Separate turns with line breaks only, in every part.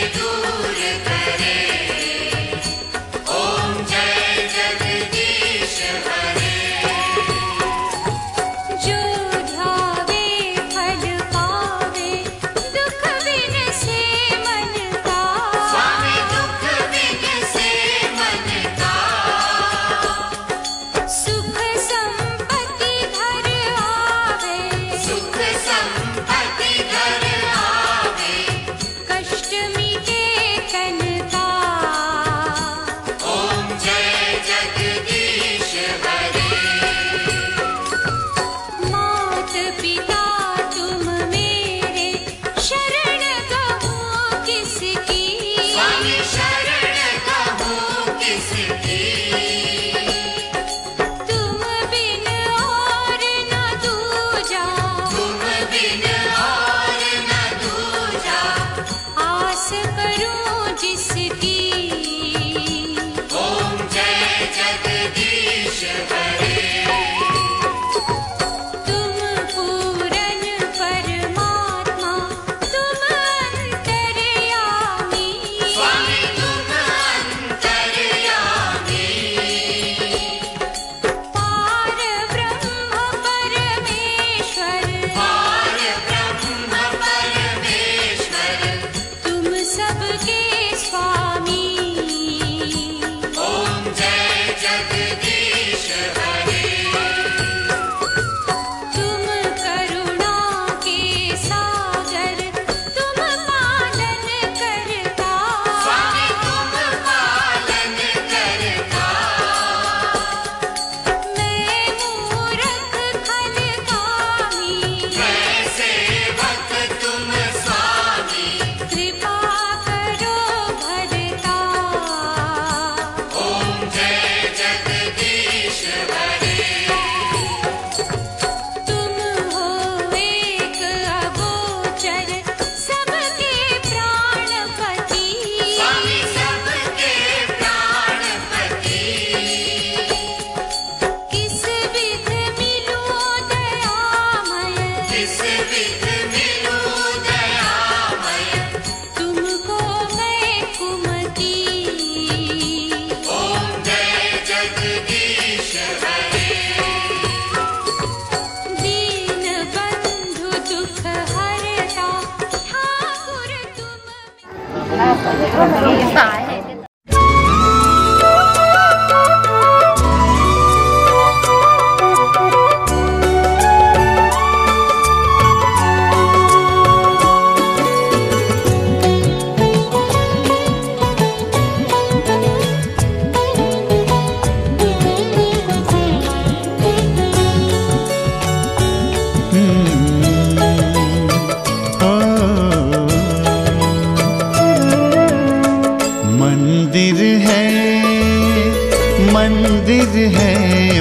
मंदिर है,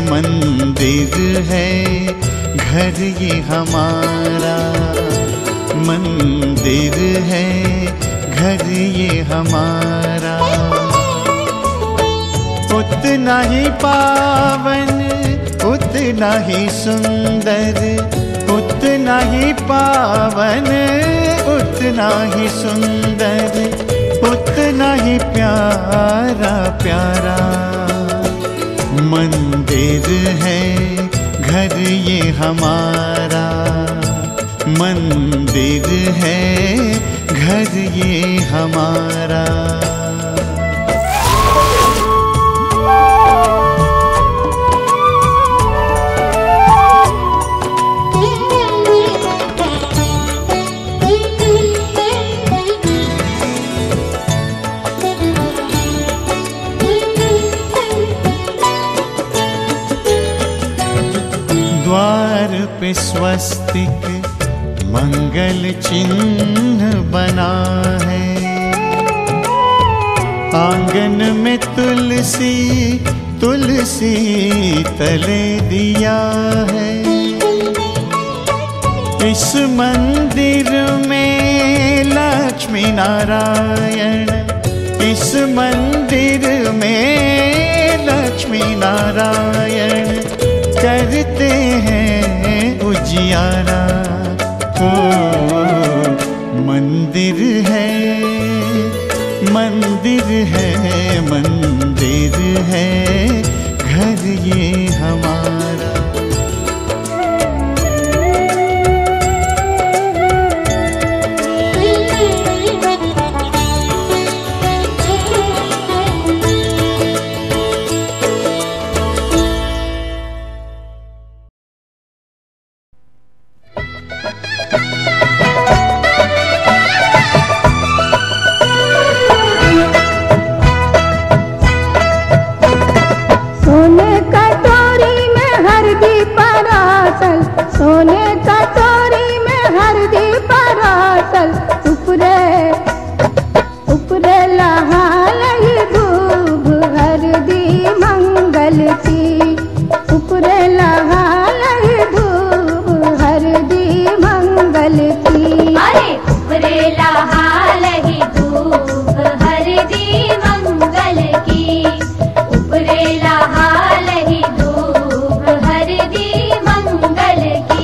मंदिर है घर ये हमारा, मंदिर है घर ये हमारा। उतना ही पावन, उतना ही सुंदर, उतना ही पावन, उतना ही सुंदर, उतना ही प्यारा प्यारा। मंदिर है घर ये हमारा, मंदिर है घर ये हमारा। द्वार पे स्वस्तिक मंगल चिन्ह बना है, आंगन में तुलसी तुलसी तले दिया है। इस मंदिर में लक्ष्मी नारायण, इस मंदिर में लक्ष्मी नारायण करते हैं उजियारा। ओ मंदिर है मंदिर है घर ये हमारा।
सोने कटोरी में हरदी परासल, उपरे उपरे लहाल दूब हरदी मंगल की, उपरे लहाल दूब हरदी मंगल की।
अरे उपरे लहाल दूब हरदी मंगल की, उपरे लहाल दूब हरदी मंगल की।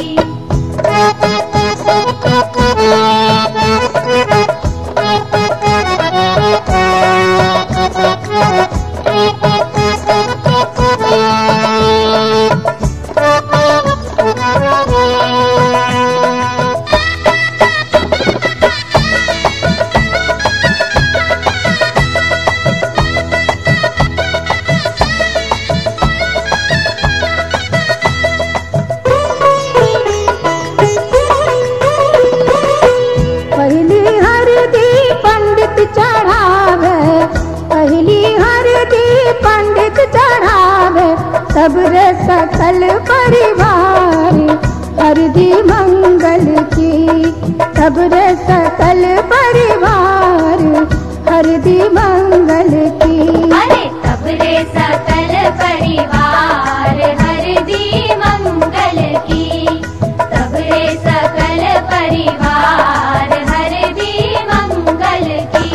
पहली हरदी पंडित चढ़ावे, पहली हरदी पंडित चढ़ावे, सबरे सकल परिवार हरदी मंगल की, सबरे सकल परिवार हरदी मंगल की।
अरे सबरे सकल परिवार हरदी मंगल की, सबरे सकल परिवार हरदी मंगल की।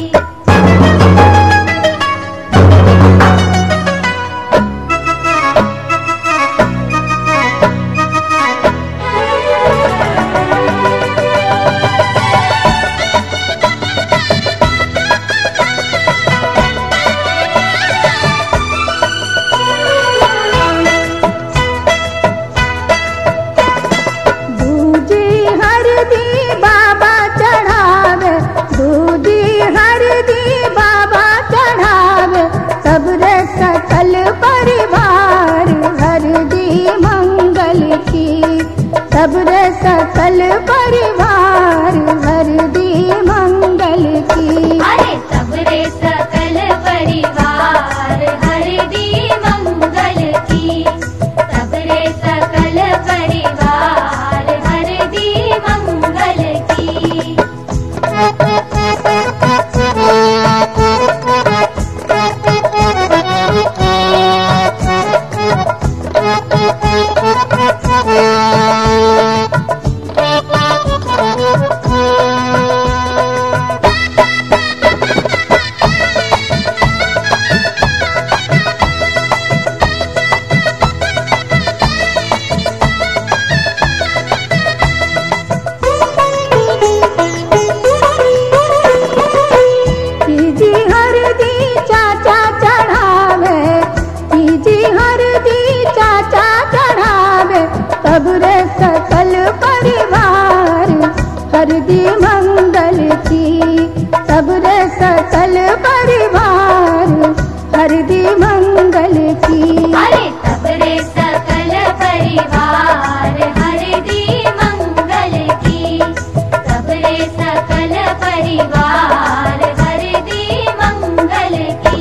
दूजी हरदी बाबा चढ़ावे, दूजी हरदी बाबा चढ़ावे, सबरे सकल परिवार हरदी मंगल की, सबरे सकल परिवार हरदी मंगल की।
अरे सबरे सकल परिवार हरदी मंगल की, सबरे सकल परिवार हरदी मंगल की।
तीजी हरदी चाचा चढ़ावे, तीजी हरदी चाचा चढ़ावे, सबरे सकल परिवार हरदी मंगल की, सबरे सकल परिवार हरदी मंगल की।
अरे सबरे सकल परिवार हरदी मंगल की, सबरे सकल परिवार हरदी मंगल की।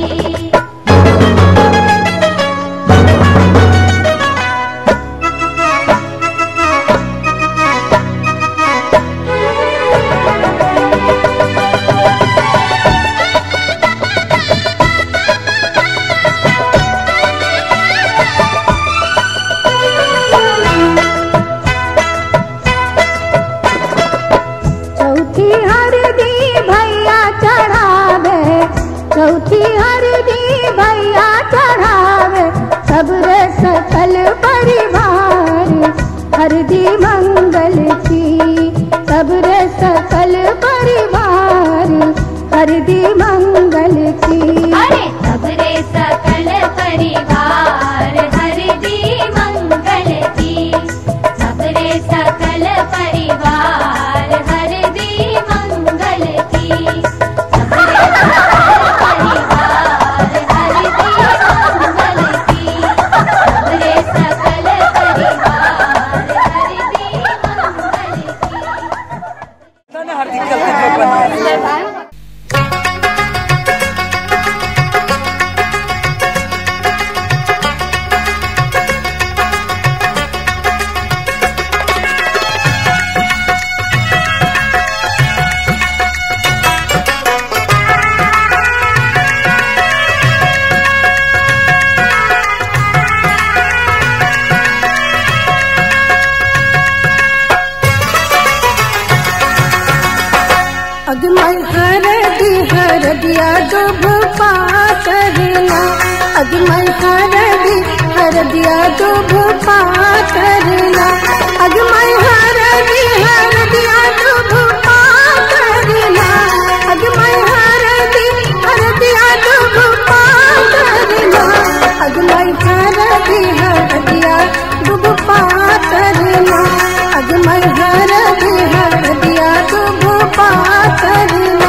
हरदिया दुभ पातरना अगमय हरदिया दुभ पातरना अगमय हरदिया दुभ पातरना अगमय हरदिया दुभ पातरना अगमय हरदिया दुभ पातरना अगमय हरदिया दुभ पातरना।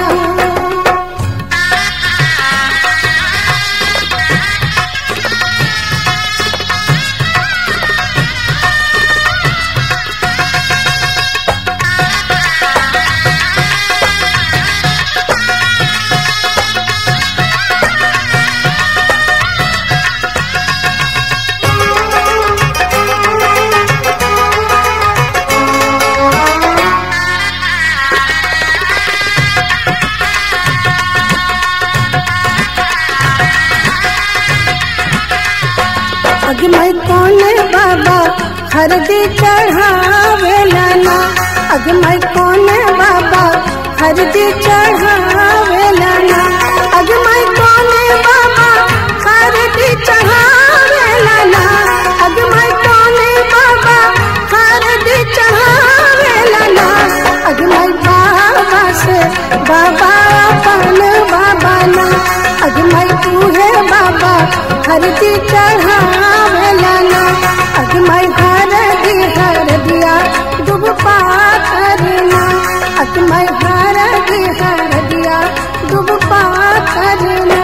अगमय कौन बाबा हरदी चढ़ावेलाना अगमय कौन बाबा हरदी चढ़ावेलाना अगमय कौन बाबा हरदी चढ़ावेलाना अगमय कौन बाबा हरदी चढ़ावेलाना अगमय बाबा से बाबा अपन बाबा ना अगमय तू है बाबा हरदी चढ़ावेलाना अगमय हरदिया दुभ पातरना अगमय हरदिया दुभ पातरना।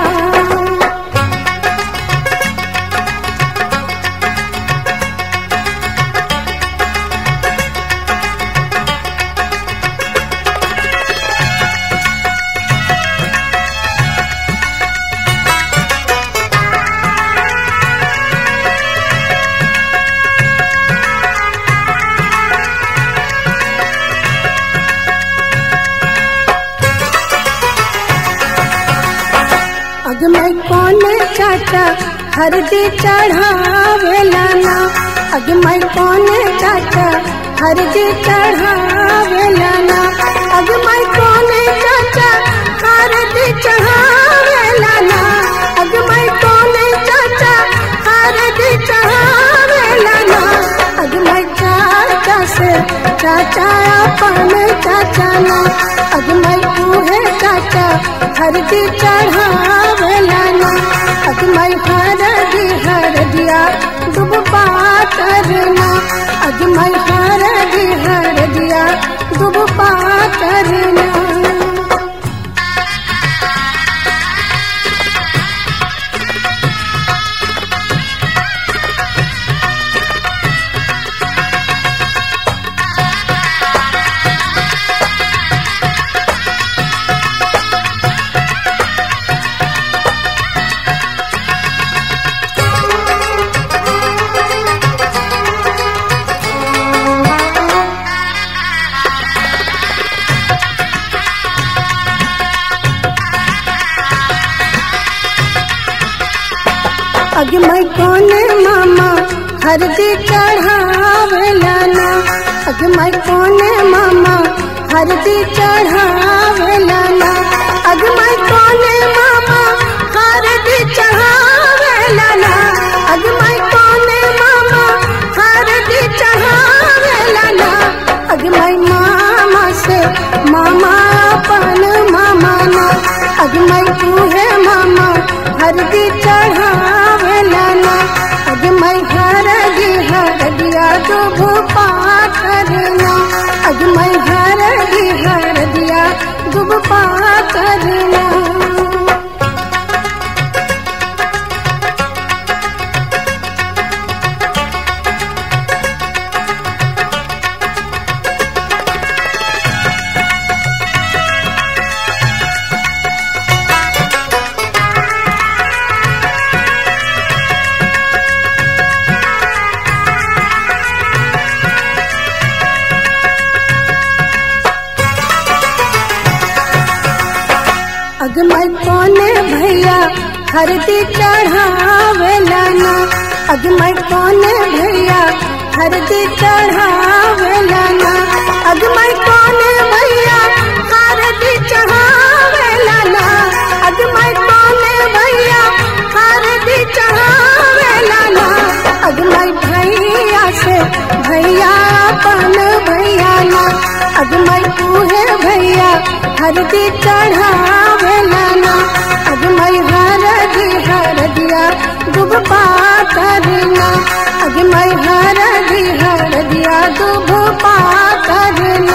अगमय कौन चाचा हरदी चढ़ावेलाना अगमय कौन चाचा हरदी चढ़ावेलाना अगमय कौन चाचा हरदी चढ़ावेलाना अगमय कौन चाचा हरदी चढ़ावेलाना अगमय चाचा से चाचा अपन चाचा ना अगमय तू है चाचा हरदी चढ़ावेलाना अगमय हरदिया दुभ पातरना अगमय हरदिया दुभ पातरना। अगमय कौन मामा हरदी चढ़ावेलाना अगमय कौन मामा हरदी चढ़ावेलाना अगमय कौन मामा हरदी चढ़ावेलाना अगमय कौन मामा हरदी चढ़ावेलाना अगमय मामा से मामा अपन मामा ना अगमय तू है मामा हरदी चढ़ावेलाना अगमय हरदिया दुभ पातरना अगमय हरदिया दुभ पातरना। अगमय कौन भैया हरदी चढ़ावेलाना अगमय कौन भैया हरदी चढ़ावेलाना अगमय कौन भैया हरदी चढ़ावेलाना हरदी चढ़ावेला ना अगमई हरदिया दुब पाकरना अगमई हरदिया दुब पाकरना।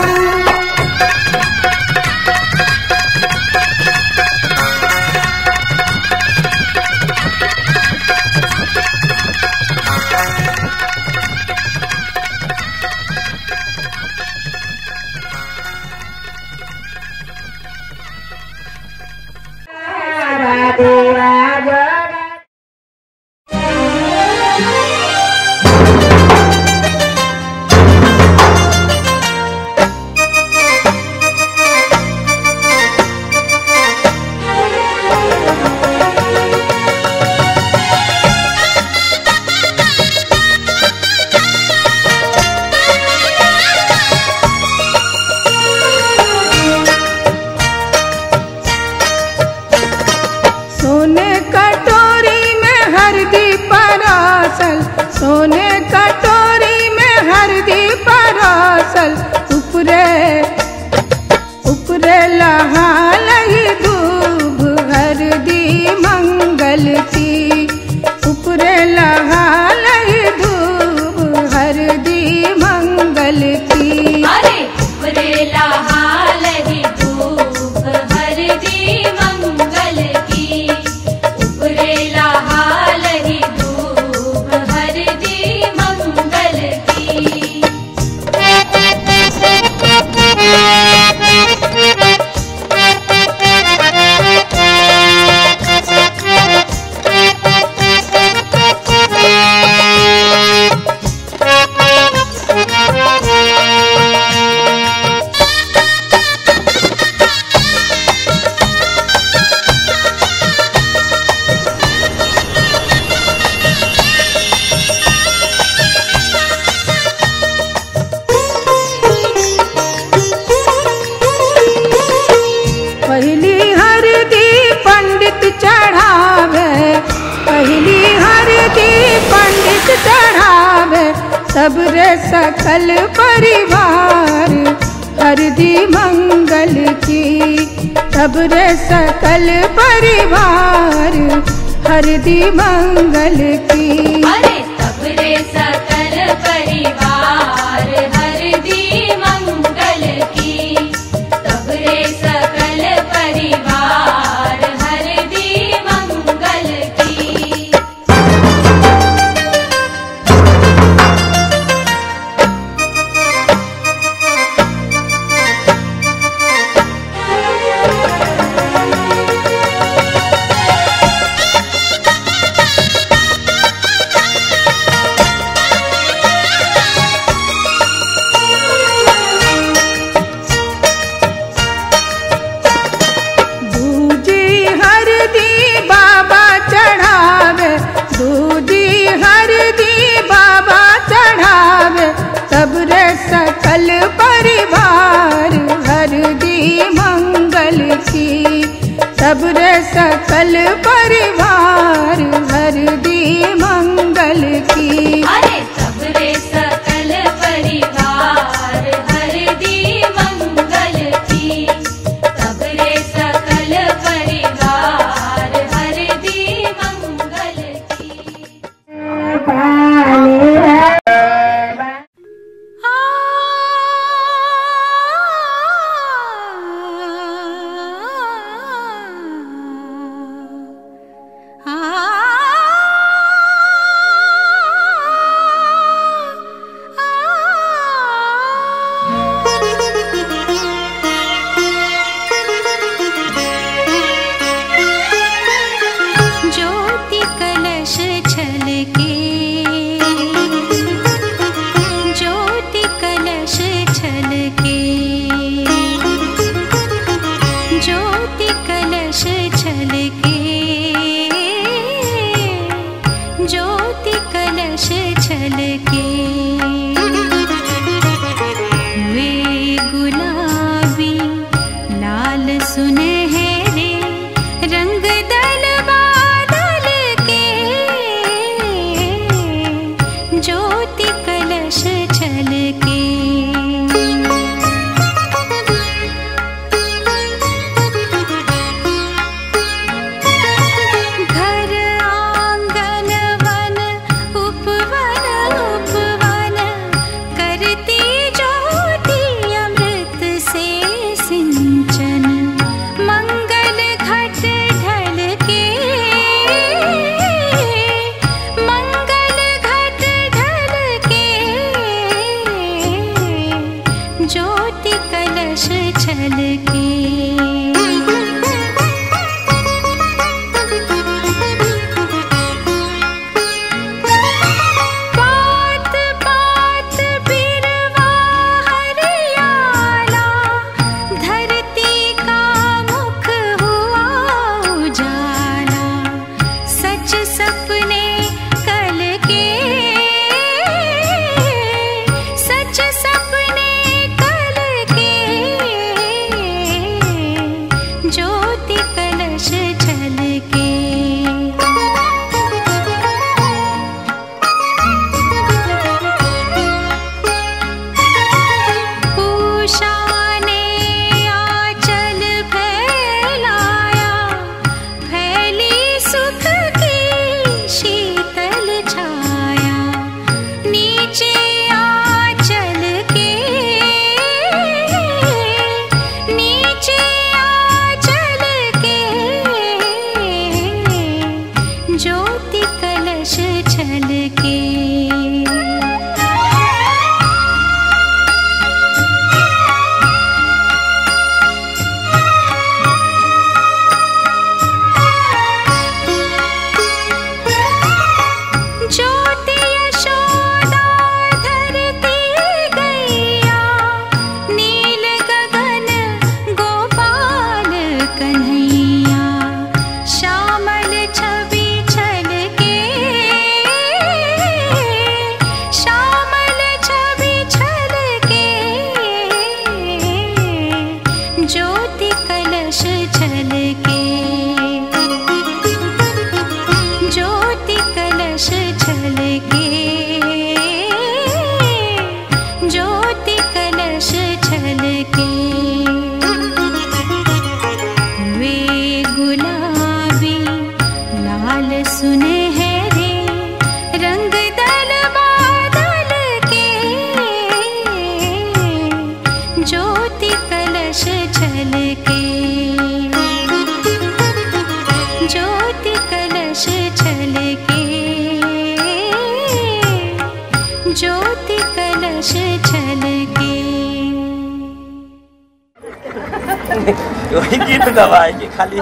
सोने कटोरी में हरदी परासल सोने कटोरी में हरदी परासल उपरे उपरे लहाल ही दूब हरदी मंगल की उपरे लहाल ही दूब हरदी मंगल की।
अरे उपरे लहाल ही दूब हरदी मंगल की उपरे लहाल ही दूब हरदी मंगल की।
पहली हरदी पंडित चढ़ावे पहली हरदी पंडित चढ़ावे सबरे सकल परिवार हरदी मंगल की सबरे सकल परिवार हरदी मंगल की।
अरे सबरे सकल परिवार हरदी मंगल की सबरे सकल परिवार हरदी मंगल की।
दूजी हरदी बाबा चढ़ावे दूजी हरदी बाबा चढ़ावे सबरे सकल परिवार हरदी मंगल की सबरे सकल परिवार हरदी मंगल की।
अरे सबरे सकल परिवार हरदी मंगल की सबरे सकल परिवार हरदी मंगल की।
ज्योति कलश छलके ज्योति कलश छलके ज्योति कलश छलके ज्योति कलश छलके वे गुलाबी लाल सुनहरे रंग दल बादल के ज्योति कलश छलके।
कब आएगी खाली?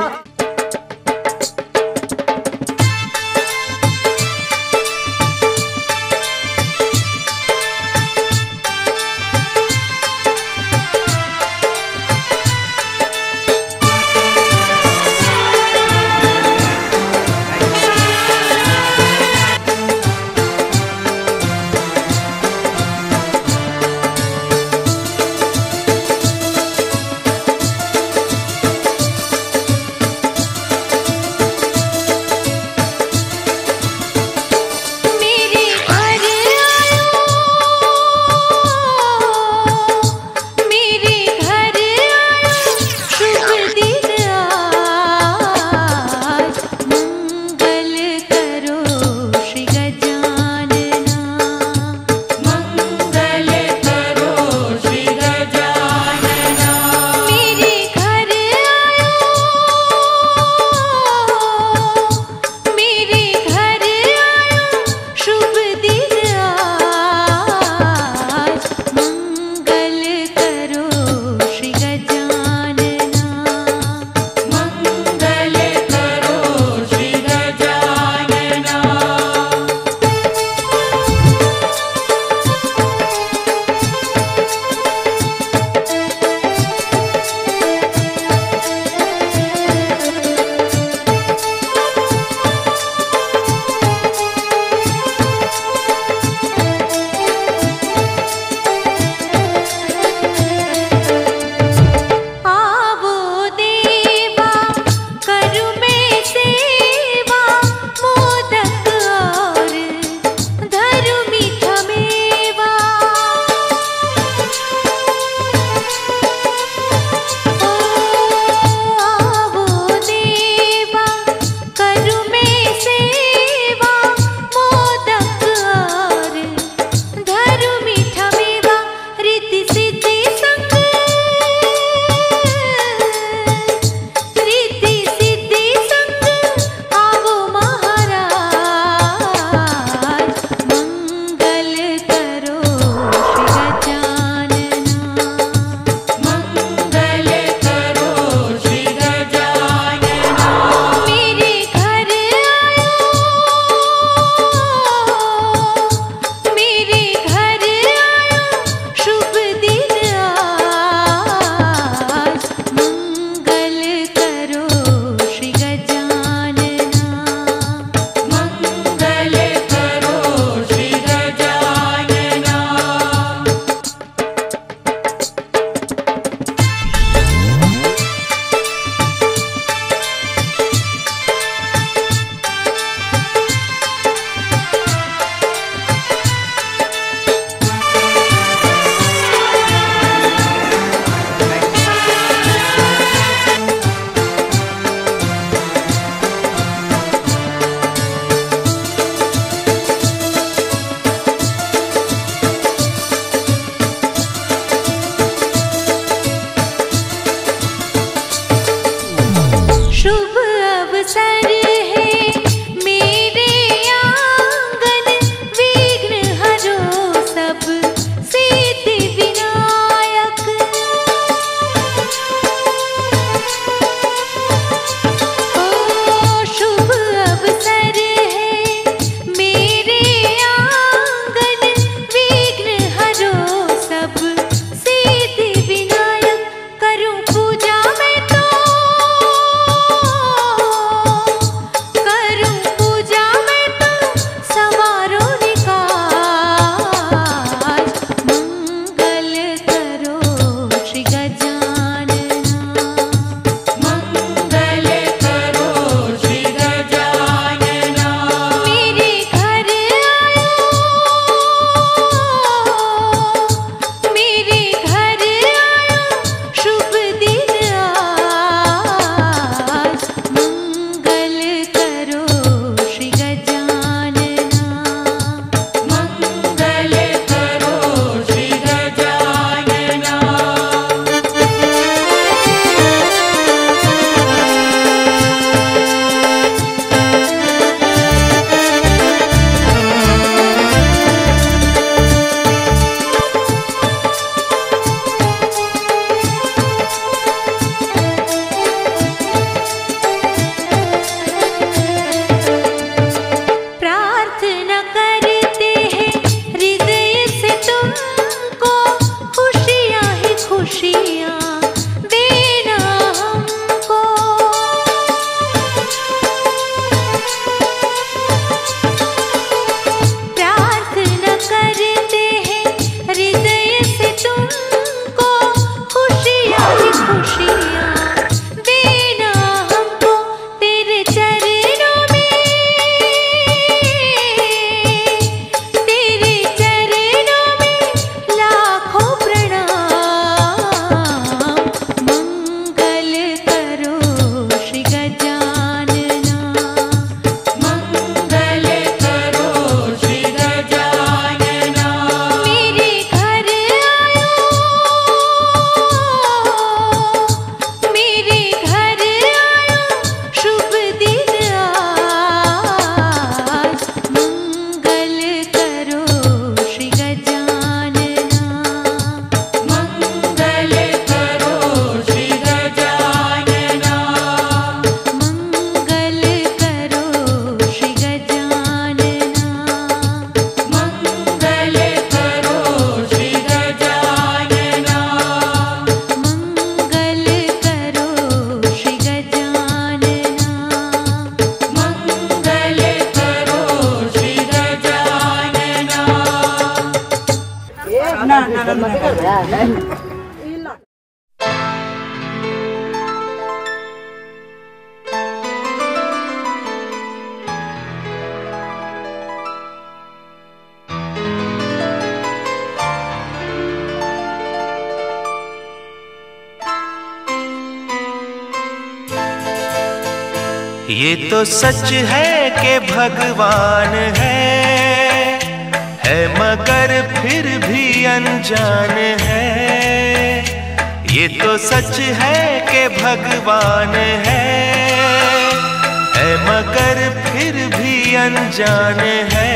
ये तो सच है कि भगवान है मगर फिर भी अनजान है। ये तो सच है कि भगवान है मगर फिर भी अनजान है।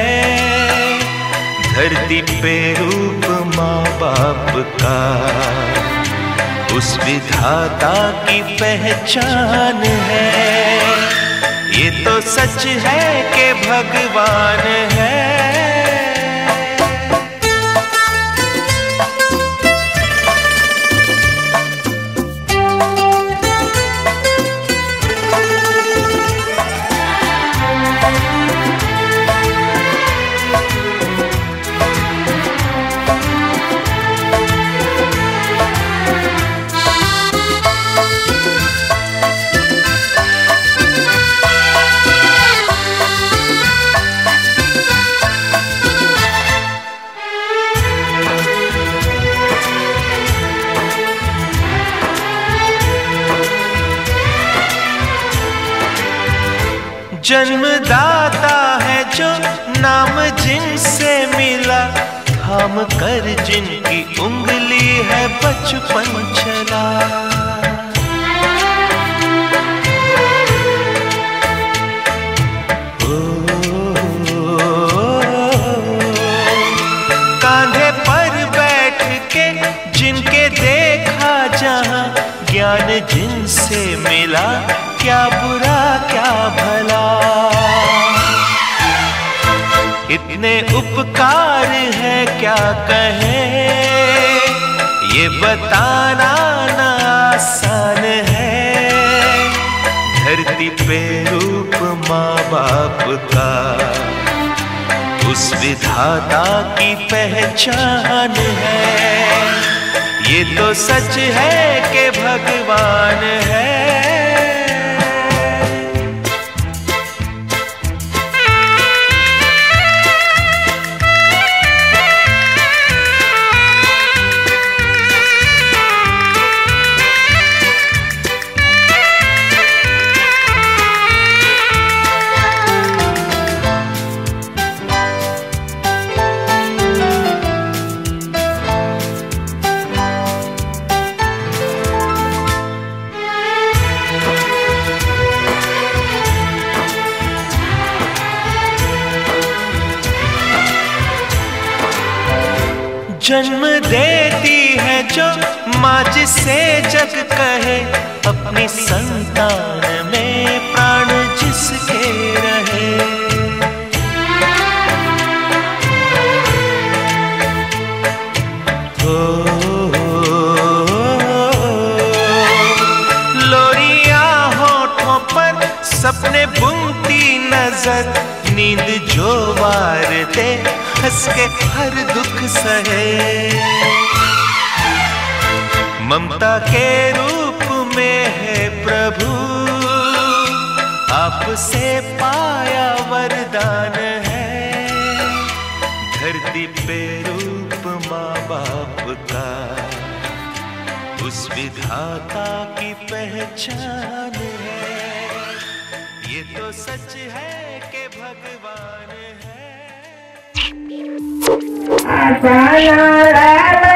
धरती पे रूप माँ बाप का उस विधाता की पहचान है। ये तो सच है कि भगवान है। जन्मदाता है जो नाम जिनसे मिला, थाम कर जिनकी उंगली है बचपन चला। कांधे पर बैठ के जिनके देखा जहां, ज्ञान जिनसे मिला, क्या बुरा क्या भला। इतने उपकार है क्या कहें, ये बताना ना आसान है। धरती पे रूप माँ बाप का उस विधाता की पहचान है। ये तो सच है कि भगवान है। जन्म देती है जो माँ जिसे जग कहे, अपनी संतान में प्राण जिसके रहे। लोरिया होठों पर सपने बुनती नजर, नींद जो वार दे हंस के हर दुख सहे। ममता के रूप में है प्रभु, आपसे पाया वरदान है। धरती पे रूप माँ बाप का उस विधाता की पहचान है। ये तो सच है कि भगवान है।